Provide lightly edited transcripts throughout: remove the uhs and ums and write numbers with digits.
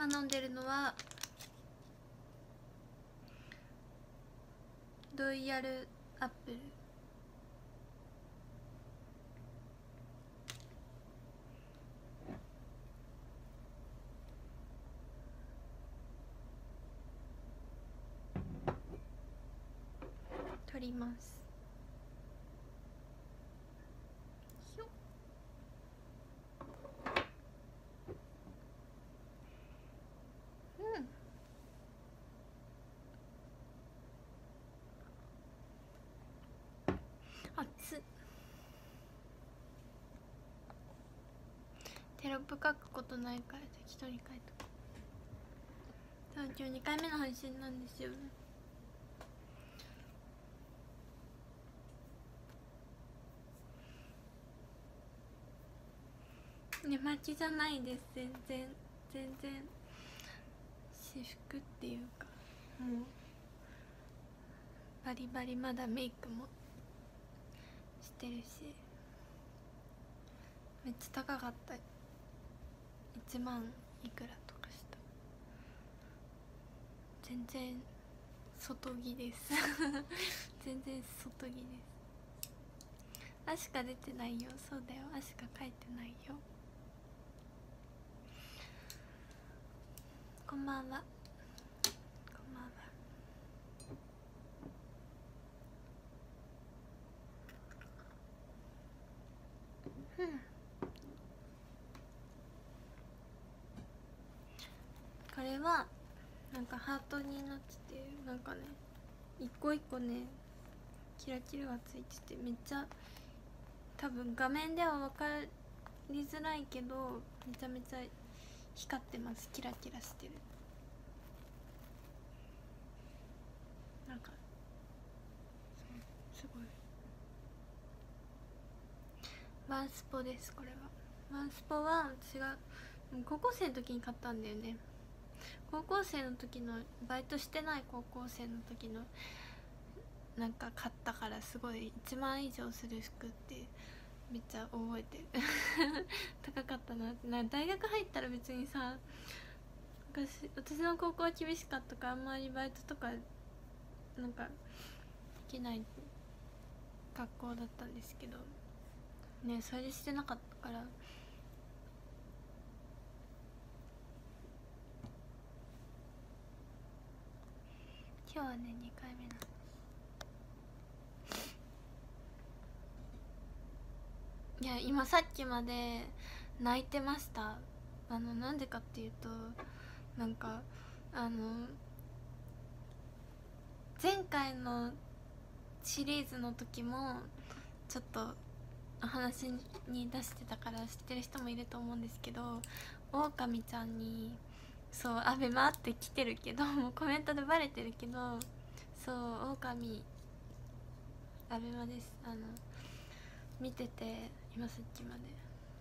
頼んでるのはロイヤルアップル。取ります。ひょっ。うん。熱っ。テロップ書くことないから適当に書いとこう。今日2回目の配信なんですよ。寝巻きじゃないです。全然私服っていうか、もうバリバリまだメイクもしてるし、めっちゃ高かった。1万いくらとかした。全然外着です全然外着です。足が出てないよ。そうだよ、足が描いてないよ。こんばんは。こんばんは。うん。これはなんかハートになってて、なんかね一個一個ねキラキラがついてて、めっちゃ多分画面では分かりづらいけどめちゃめちゃ光ってます。キラキラしてる。なんかすごいワンスポです。これはワンスポは私が高校生の時に買ったんだよね。高校生の時のバイトしてない高校生の時のなんか買ったから、すごい1万以上する服ってめっちゃ覚えてる高かったなって。大学入ったら別にさ、私の高校は厳しかったからあんまりバイトとかなんかできない学校だったんですけどね、それでしてなかったから。今日はね2回目なんです。いや今さっきまで泣いてました。なんでかっていうと、なんか前回のシリーズの時もちょっとお話に出してたから知ってる人もいると思うんですけど、オオカミちゃんにそうアベマって来てるけど、もうコメントでバレてるけど、そうオオカミアベマです。見てて今さっきまで。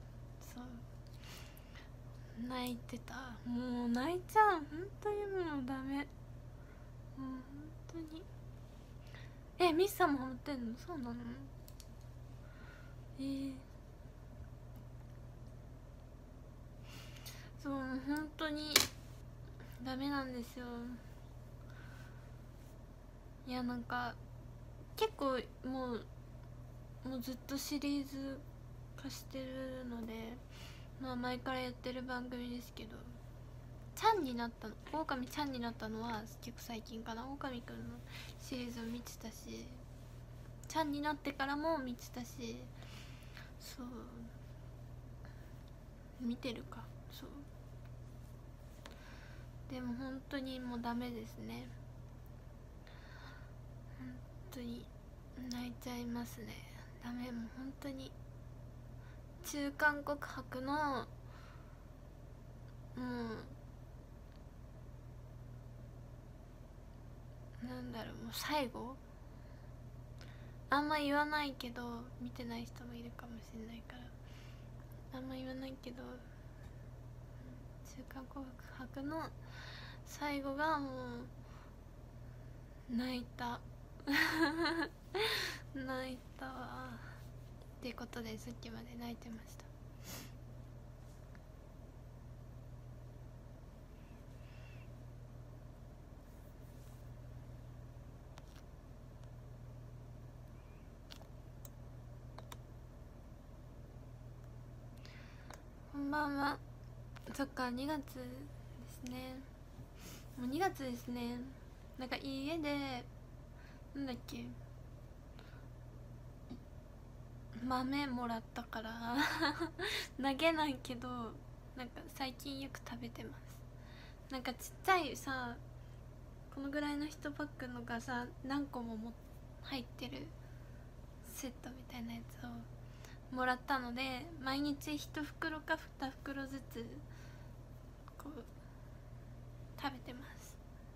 そう泣いてた。もう泣いちゃう。本当にもうダメ。もう本当に。ミスさんもハマってんの？そうなの？そう本当にダメなんですよ。いやなんか結構もうずっとシリーズ化してるので、まあ前からやってる番組ですけど、ちゃんになったの、オオカミちゃんになったのは結構最近かな。オオカミくんのシリーズを見てたし、ちゃんになってからも見てたし、そう見てるか。そうでも本当にもうダメですね。本当に泣いちゃいますね。ダメ。もう本当に中間告白のもうなんだろう、もう最後あんま言わないけど、見てない人もいるかもしれないからあんま言わないけど、中間告白の最後がもう泣いた泣いたわってことで、さっきまで泣いてました。 こんばんは。そっか、2月ですね。もう2月ですね。なんか家でなんだっけ、豆もらったから投げないけど、なんか最近よく食べてます。なんかちっちゃいさ、このぐらいの1パックのがさ、何個も入ってるセットみたいなやつをもらったので、毎日1袋か2袋ずつこう食べてます。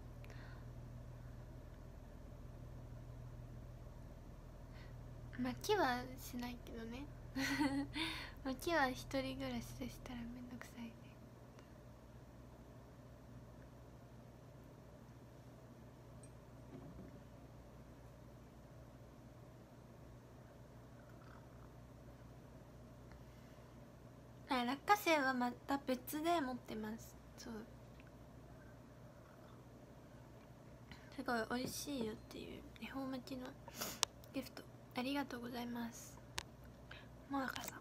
巻きはしないけどね巻きは一人暮らしでしたらめんどくさいね。あ、落花生はまた別で持ってます。そう、すごい美味しいよっていう恵方巻きのギフトありがとうございます、もなかさん。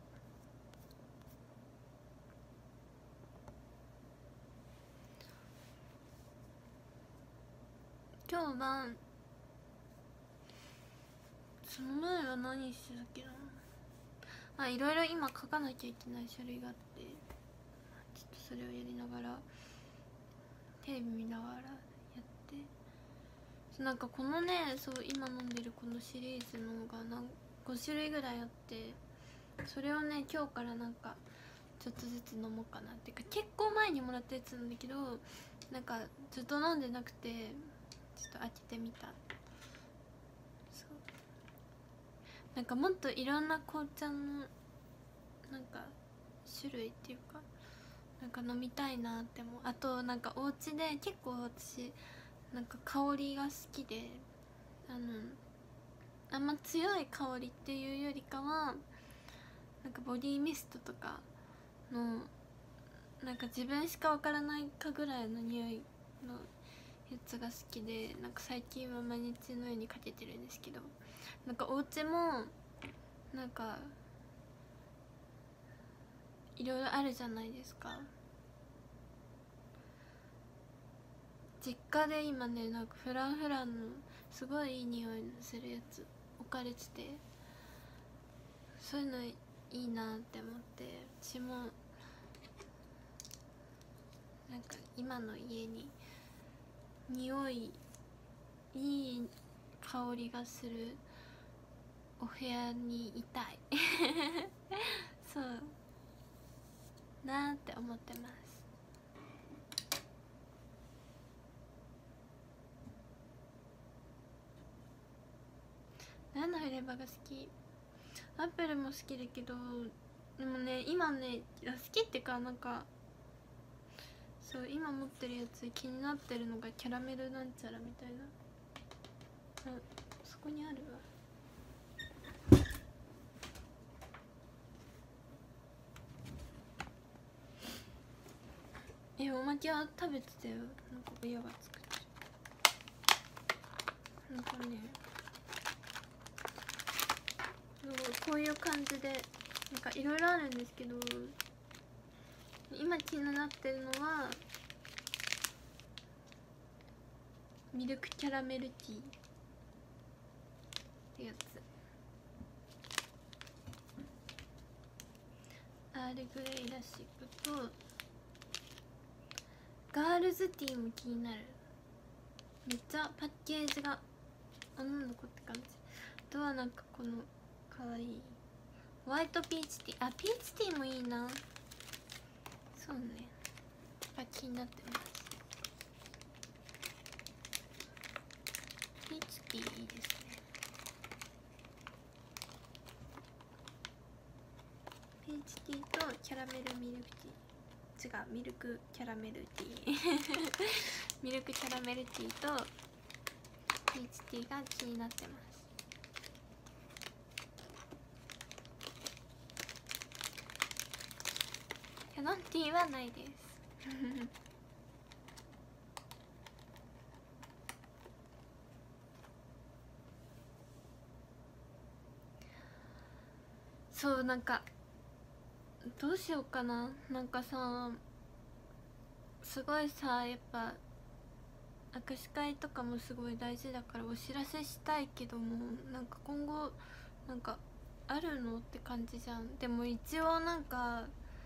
今日晩その前は何してたっけな。いろいろ今書かなきゃいけない書類があって、ちょっとそれをやりながらテレビ見ながらやって、なんかこのね、そう今飲んでるこのシリーズのが5種類ぐらいあって、それをね今日からなんかちょっとずつ飲もうかなっていうか、結構前にもらったやつなんだけど、なんかずっと飲んでなくてちょっと開けてみた。そう、なんかもっといろんな紅茶のなんか種類っていうか、なんか飲みたいなって思う。あとなんかお家で結構私なんか香りが好きで、あんま強い香りっていうよりかは、なんかボディミストとかのなんか自分しかわからないかぐらいの匂いのやつが好きで、なんか最近は毎日のようにかけてるんですけど、なんかお家もなんかいろいろあるじゃないですか。実家で今ね、なんかフランフランのすごいいい匂いのするやつ置かれてて、そういうのいいなって思って、私もなんか今の家に匂いいい香りがするお部屋にいたいそうなーって思ってます。何のフレーバーが好き？アップルも好きだけど、でもね今ね好きってか、なんかそう今持ってるやつ気になってるのがキャラメルなんちゃらみたいな。そこにあるわ。おまけは食べてたよ。なんか親が作ってる。なんかね、こういう感じでなんかいろいろあるんですけど、今気になってるのはミルクキャラメルティーってやつ。アールグレイらしくと、ガールズティーも気になる。めっちゃパッケージが女の子って感じ。あとはなんかこのかわいいホワイトピーチティー。ピーチティーもいいな。そうね、気になってます。ピーチティーいいですね。ピーチティーとキャラメルミルクティー、違う、ミルクキャラメルティーミルクキャラメルティーとピーチティーが気になってます。キャノンティーはないですそう、なんかどうしようかな。なんかさ、すごいさ、やっぱ握手会とかもすごい大事だからお知らせしたいけども、なんか今後なんかあるのって感じじゃん。でも一応なんか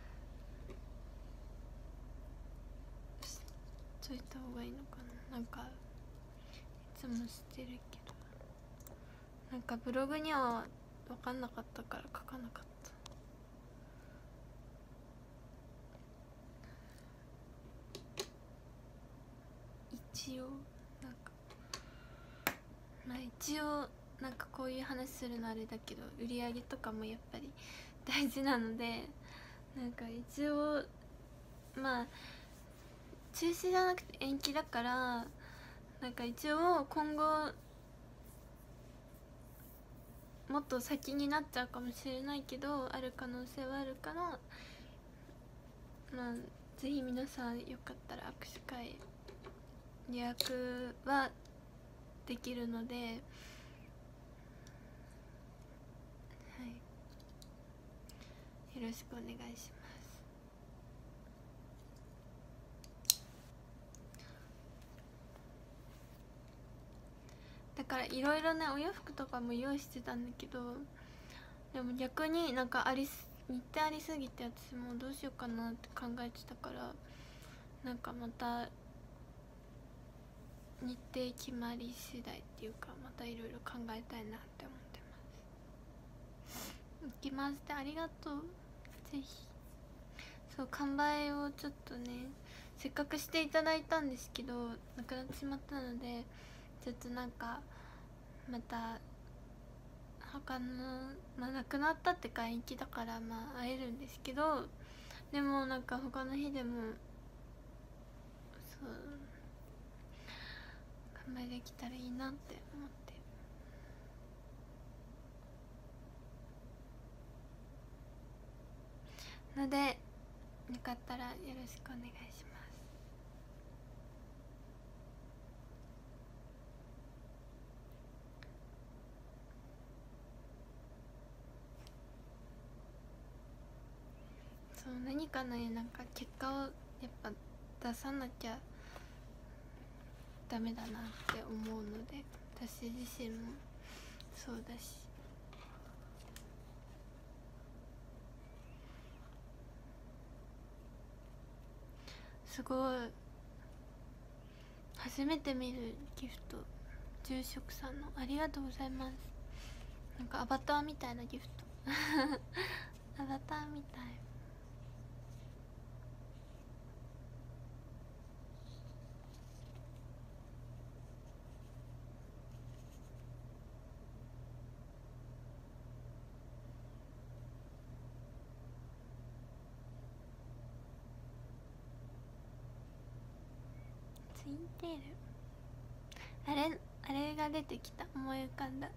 しといた方がいいのかな。なんかいつもしてるけど、なんかブログには分かんなかったから書かなかった。一応なんか、まあ一応なんかこういう話するのあれだけど、売り上げとかもやっぱり大事なので、なんか一応まあ中止じゃなくて延期だから、なんか一応今後もっと先になっちゃうかもしれないけど、ある可能性はあるから、まあぜひ皆さんよかったら握手会予約はできるので、はい、よろしくお願いします。だからいろいろね、お洋服とかも用意してたんだけど、でも逆になんか日程ありすぎて、私もどうしようかなって考えてたから、なんかまた日程決まり次第っていうか、またいろいろ考えたいなって思ってます。行きますって、ありがとう。ぜひ。そう、完売をちょっとね、せっかくしていただいたんですけどなくなってしまったので、ちょっとなんかまた他の、まあなくなったってか延期だから、まあ会えるんですけど、でもなんか他の日でもそう完売できたらいいなって思ってるので、よかったらよろしくお願いします。そう、何かね、なんか結果をやっぱ出さなきゃダメだなって思うので、私自身もそうだし、すごい初めて見るギフト、住職さんのありがとうございます。なんかアバターみたいなギフトアバターみたい。ツインテール、あれが出てきた、思い浮かんだ。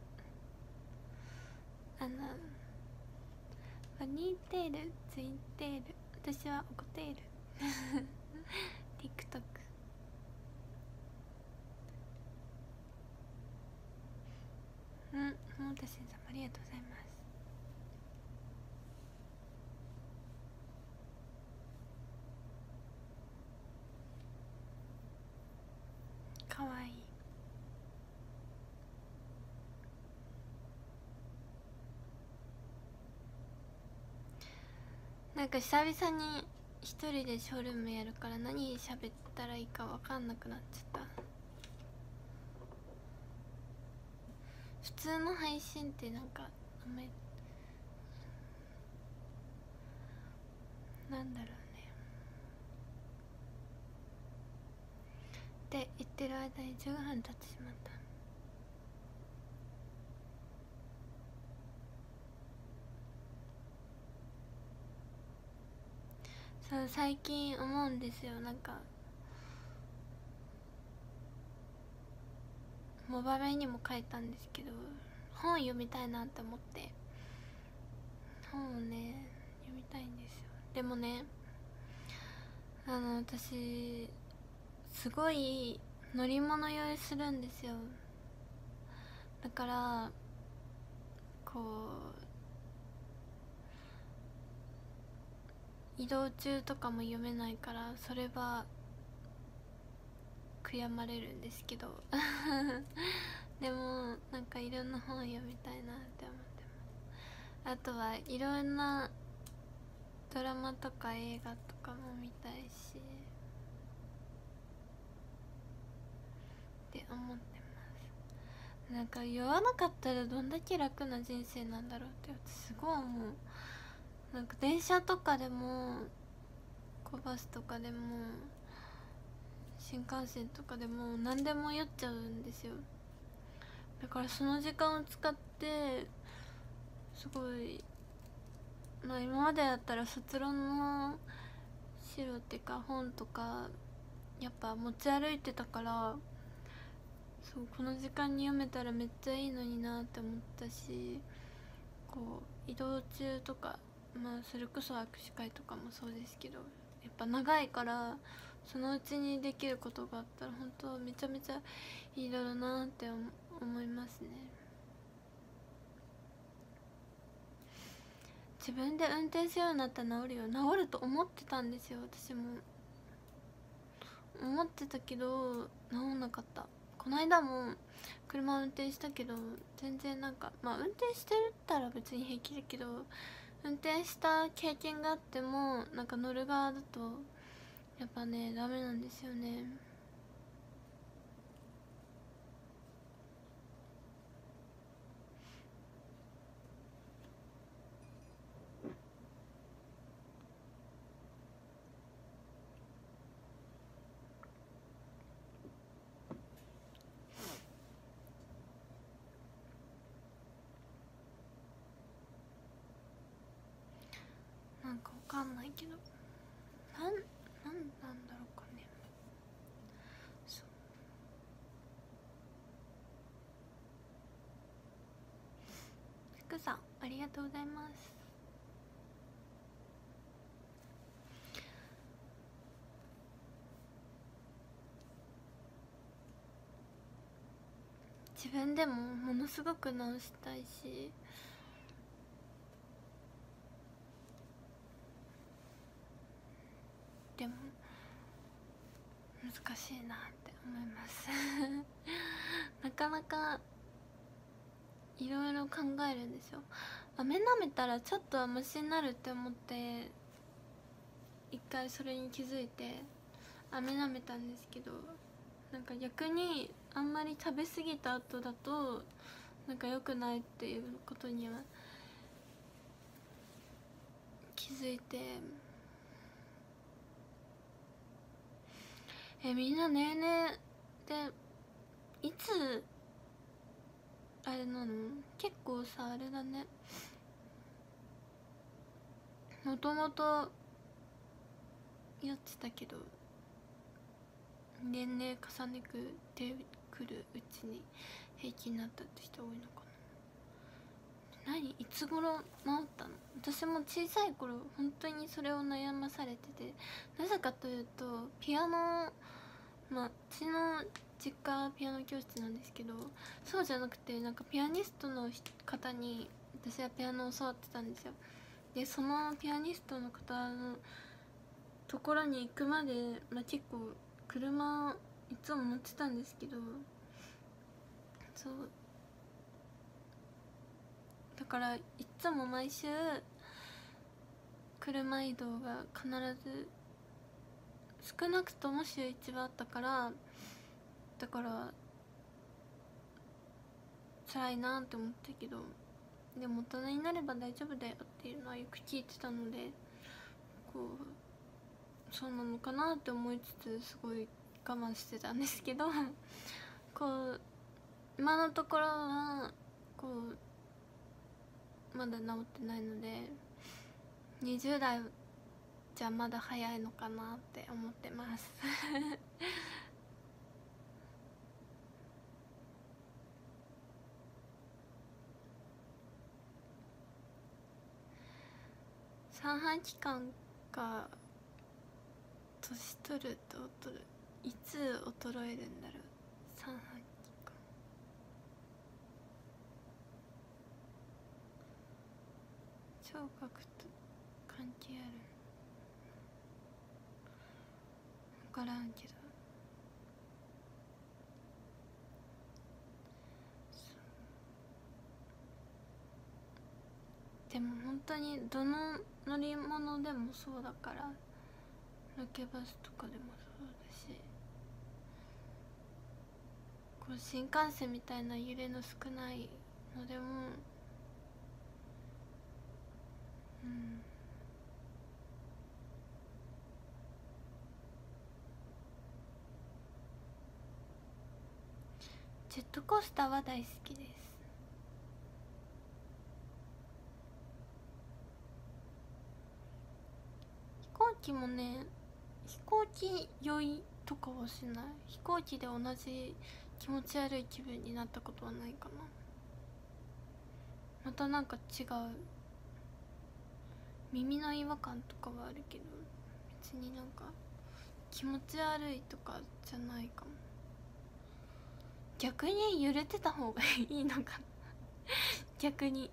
バニーテール、ツインテール、私はオコテールTikTok。 桃田先生ありがとうございます。かわいい。なんか久々に一人でショールームやるから、何喋ったらいいか分かんなくなっちゃった。普通の配信ってなんかあんまりなんだろうねって言ってる間に15分経ってしまった。そう、最近思うんですよ。なんかモバメにも書いたんですけど、本読みたいなって思って、本をね読みたいんですよ。でもね、私すごい乗り物酔いするんですよ。だからこ移動中とかも読めないから、それは悔やまれるんですけどでもなんかいろんな本読みたいなって思ってます。あとはいろんなドラマとか映画とかも見たいしって思ってます。なんか酔わなかったらどんだけ楽な人生なんだろうって私すごい思う。なんか電車とかでもバスとかでも新幹線とかでも何でも酔っちゃうんですよ。だからその時間を使ってすごい、まあ今までだったら卒論の資料っていうか本とかやっぱ持ち歩いてたから、そうこの時間に読めたらめっちゃいいのになって思ったし、こう移動中とか、まあそれこそ握手会とかもそうですけど、やっぱ長いからそのうちにできることがあったら本当めちゃめちゃいいだろうなって思いますね。自分で運転するようになったら治るよ、治ると思ってたんですよ。私も思ってたけど治んなかった。この間も車運転したけど全然なんか、まあ運転してたら別に平気だけど、運転した経験があってもなんか乗る側だとやっぱねダメなんですよね。なんかわかんないけどなんだろうかね。そう福さんありがとうございます。自分でもものすごく直したいし、でも難しいなって思いますなかなかいろいろ考えるんですよ。飴舐めたらちょっとはマシになるって思って一回それに気づいて飴舐めたんですけど、なんか逆にあんまり食べ過ぎた後だとなんか良くないっていうことには気づいて、みんな年齢でいつあれなの？結構さあれだね、もともとやってたけど年齢重ねてくるうちに平気になったって人多いのかな。いつ頃治ったの？私も小さい頃本当にそれを悩まされてて、なぜかというとピアノ、まあうちの実家はピアノ教室なんですけど、そうじゃなくてなんかピアニストの方に私はピアノを教わってたんですよ。でそのピアニストの方のところに行くまで、まあ、結構車いつも乗ってたんですけど、そうだからいつも毎週車移動が必ず少なくとも週1はあったから、だから辛いなって思ったけど、でも大人になれば大丈夫だよっていうのはよく聞いてたので、こうそうなのかなって思いつつすごい我慢してたんですけどこう今のところはこうまだ治ってないので、20代じゃまだ早いのかなって思ってます三半規管が年取るといつ衰えるんだろう。三半規管、聴覚と関係ある。 からんけど、でも本当にどの乗り物でもそうだから、ロケバスとかでもそうだし、こう新幹線みたいな揺れの少ないのでも、ジェットコースターは大好きです。飛行機もね、飛行機酔いとかはしない。飛行機で同じ気持ち悪い気分になったことはないかな。またなんか違う、耳の違和感とかはあるけど、別になんか気持ち悪いとかじゃないかも。逆に揺れてた方がいいのかな逆に。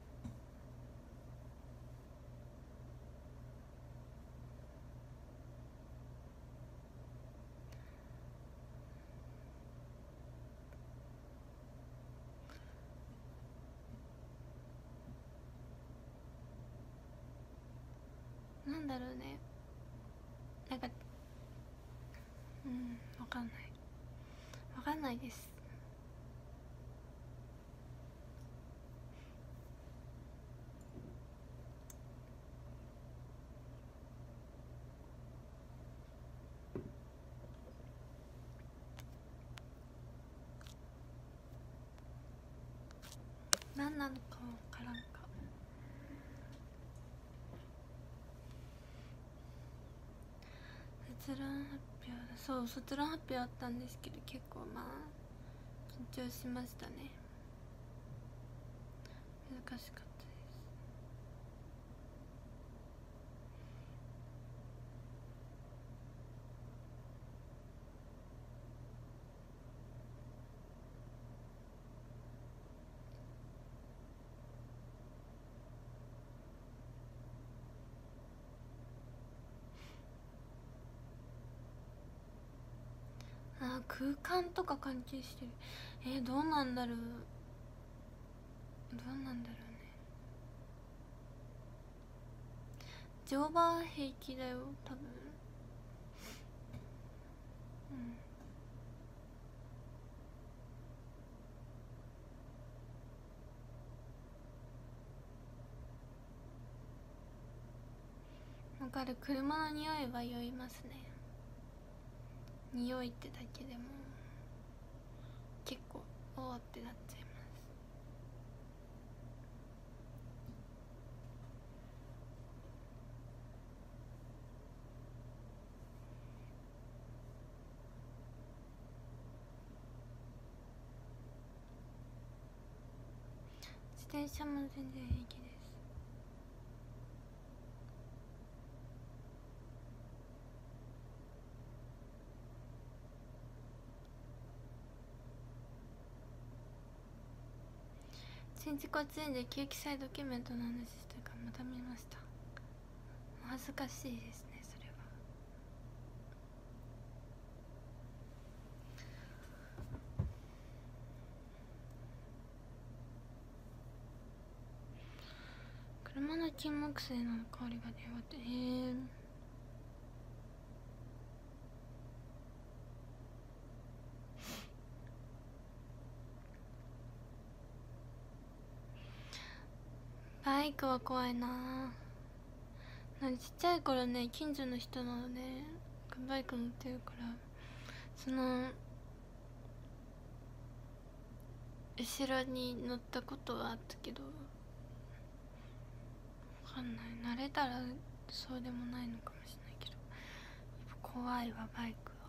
なんだろうね、なんかわかんないです。何なのかわからんか。卒論発表だ。そう、卒論発表あったんですけど、結構まあ緊張しましたね。難しかったです。空間とか関係してる。どうなんだろうね。乗馬平気だよ多分。わかる。車の匂いは酔いますね。匂いってだけでも結構おーってなっちゃいます。自転車も全然平気です。新宿はツインで旧記載ドキュメントの話してるからまた見ました。恥ずかしいですねそれは。車の金木犀の香りが出よってバイクは怖いな。なんちっちゃい頃ね、近所の人のねバイク乗ってるから、その後ろに乗ったことはあったけど、わかんない、慣れたらそうでもないのかもしれないけど、やっぱ怖いわバイクは。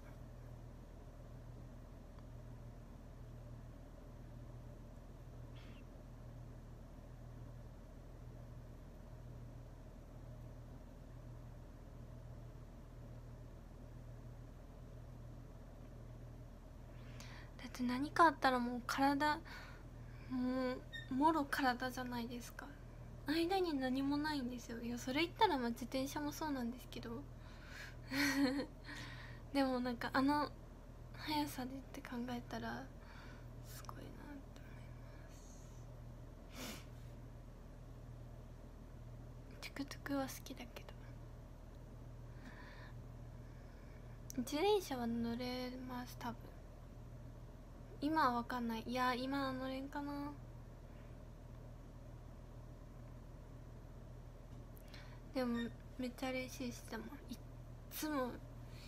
だって何かあったらもう体、もうもろ体じゃないですか。間に何もないんですよ。いやそれ言ったらまあ自転車もそうなんですけどでもなんかあの速さでって考えたらすごいなって思います。トゥクトゥクは好きだけど、自転車は乗れます多分。今は分かんない。いや今は乗れんかな。でもめっちゃ練習してたもん。いっつももう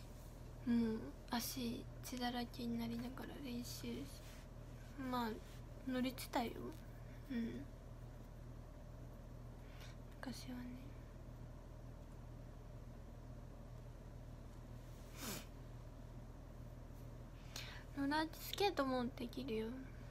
足血だらけになりながら練習し、まあ乗れてたよ。昔はね。ローラースケートもできるよ。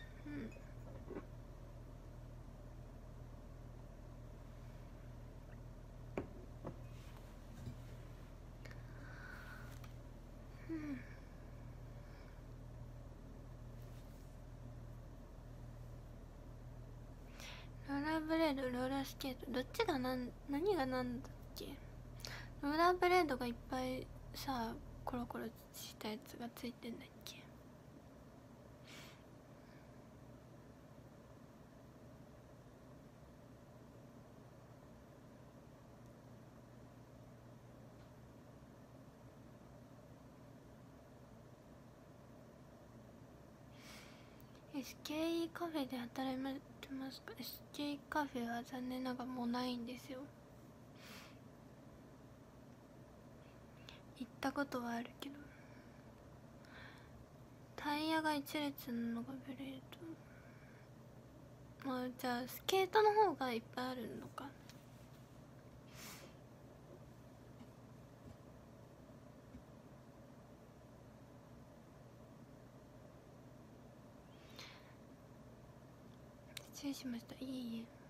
ローラーブレード、ローラースケート、どっちが何が何だっけ。ローラーブレードがいっぱいさ、コロコロしたやつがついてんだっけ。SKE カフェで働いてますか。 SKE カフェは残念ながらもうないんですよ。行ったことはあるけど、タイヤが一列なのがブレード。まあじゃあスケートの方がいっぱいあるのか。失礼しました。いえいえ。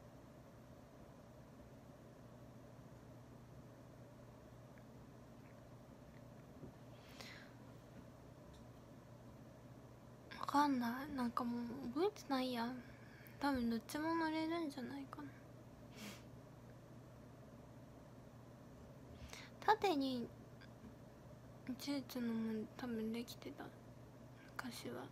わかんない。なんかもう覚えてないや。多分どっちも乗れるんじゃないかな。縦に一列のも多分できてた昔は。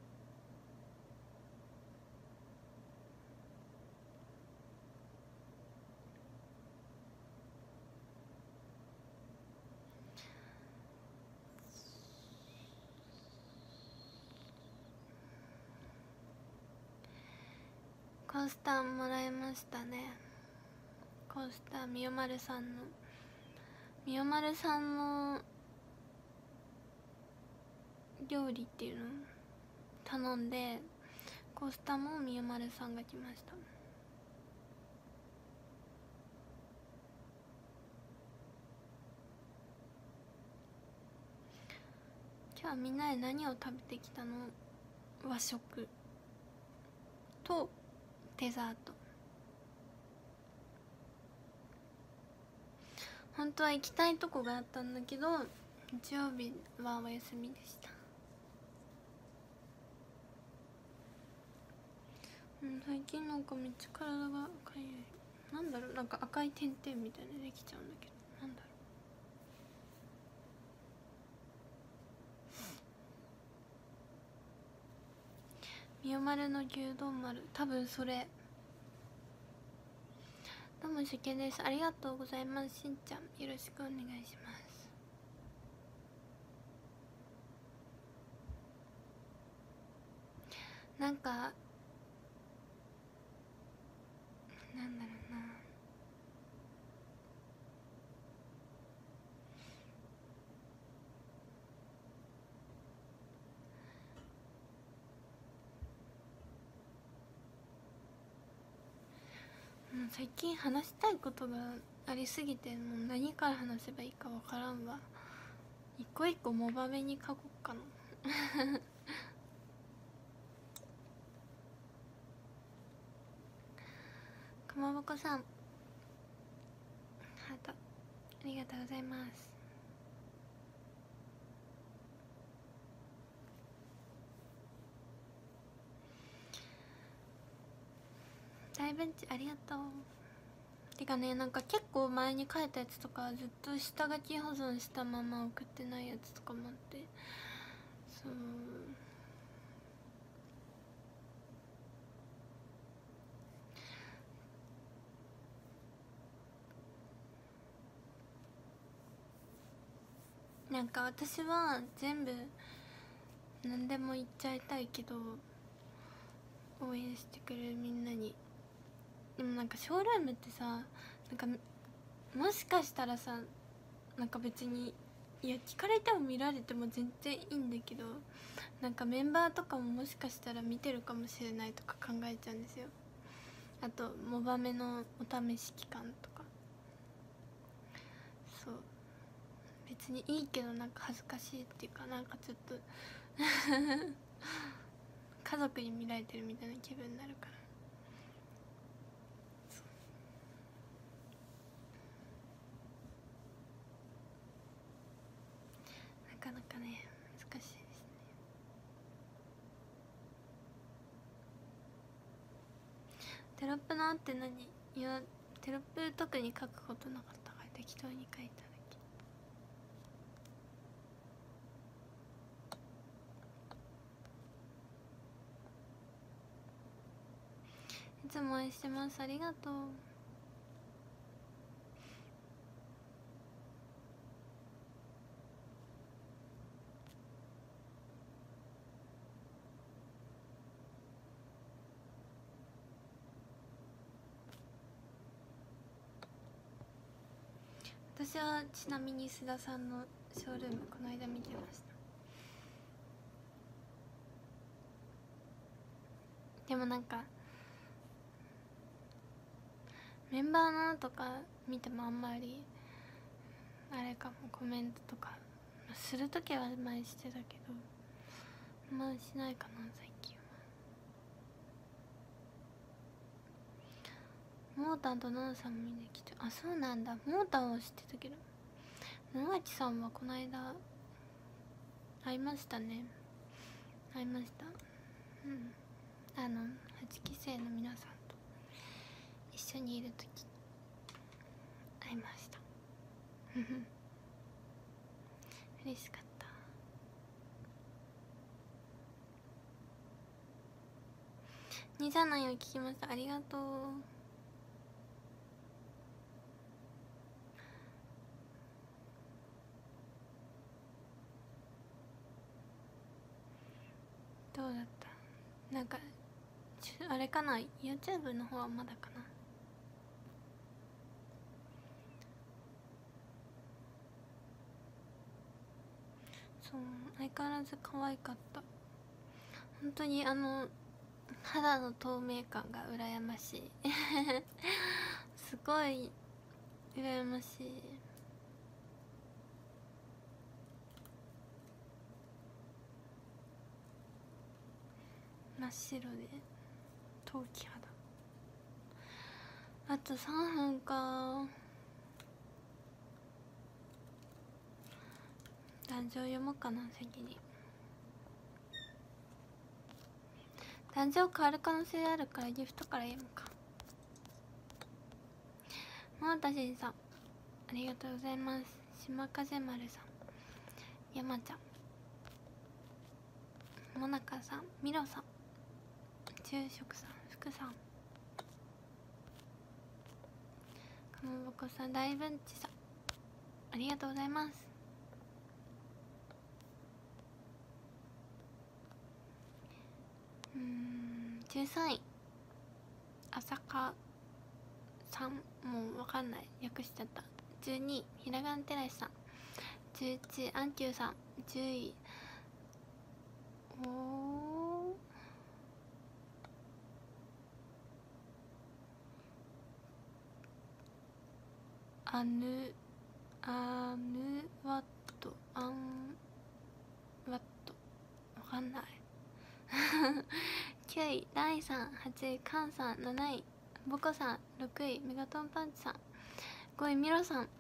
コースターもらいましたね。コースターみよまるさんの料理っていうのを頼んで、コースターもみよまるさんが来ました。今日はみんなで何を食べてきたの。和食とデザート。本当は行きたいとこがあったんだけど、日曜日はお休みでした。最近なんかめっちゃ体がかゆい。なんだろう、なんか赤い点々みたいなできちゃうんだけど、なんだろう。みよまるの牛丼丸、多分それ。どうもしゅけです。ありがとうございます。しんちゃんよろしくお願いします。なんかなんだろうな、最近話したいことがありすぎて、もう何から話せばいいかわからんわ。一個一個モバメに書こっかな。かまぼこさんハートありがとうございます。大ベンチありがとう。 てかね、なんか結構前に書いたやつとかずっと下書き保存したまま送ってないやつとかもあって、そう、なんか私は全部何でも言っちゃいたいけど、応援してくれるみんなに。でもなんかショールームってさ、なんかもしかしたらさ、なんか別に、いや聞かれても見られても全然いいんだけど、なんかメンバーとかももしかしたら見てるかもしれないとか考えちゃうんですよ。あとモバメのお試し期間とか。そう、別にいいけどなんか恥ずかしいっていうか、なんかちょっと家族に見られてるみたいな気分になるから。なかなかね難しいですね。テロップのって何？いやテロップ特に書くことなかったから適当に書いただけ。いつも応援してます、ありがとう。私はちなみに須田さんのショールームこの間見てました。でもなんかメンバーのとか見てもあんまりあれかも、コメントとかするときは前してたけど、あんましないかな最近は。モータンとナナさんも見に来て、あ、そうなんだ。モータンは知ってたけど、野垣さんはこの間会いましたね。会いました。うん、8期生の皆さんと一緒にいるとき会いました。嬉しかった。234を聞きました、ありがとう。どうだった？なんかあれかな、 YouTube の方はまだかな。そう、相変わらず可愛かった。本当に肌の透明感が羨ましいすごい羨ましい。真っ白で陶器肌。あと3分か。壇上読もうかな、先に。壇上変わる可能性あるからギフトから読むか。もうたしんさんありがとうございます。島風丸さん、山ちゃん、もなかさん、みろさん、昼食さん、福さん、かまぼこさん、大文地さん、ありがとうございます。13位朝香さん、もうわかんない、略しちゃった。12位ひらがなてらしさん、11位アンキューさん、10位アヌワット、アンワット、わかんない9位ライさん、8位カンさん、7位ボコさん、6位メガトンパンチさん、5位ミロさん、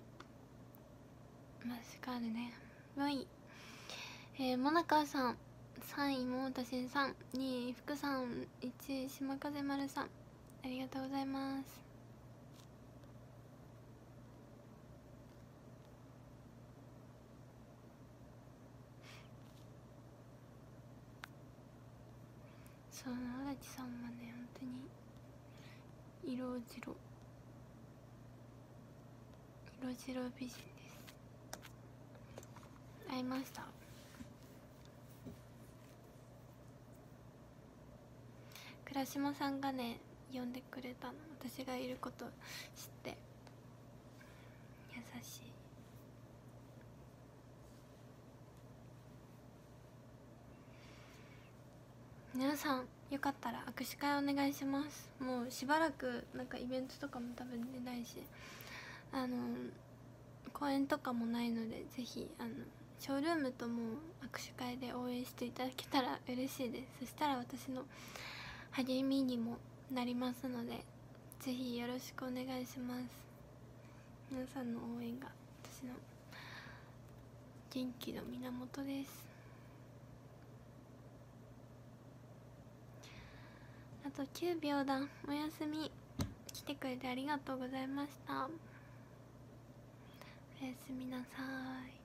マジカルね。4位モナカさん、3位桃田新さん、2位福さん、1位島風丸さん、ありがとうございます。 そう、野立さんはね本当に色白美人です。会いました。倉島さんがね呼んでくれたの、私がいること知って。優しい。皆さんよかったら握手会お願いします。もうしばらくなんかイベントとかも多分出ないし、公演とかもないので、ぜひショールームとも握手会で応援していただけたら嬉しいです。そしたら私の励みにもなりますので、ぜひよろしくお願いします。皆さんの応援が私の元気の源です。あと9秒だ。おやすみ。来てくれてありがとうございました。おやすみなさい。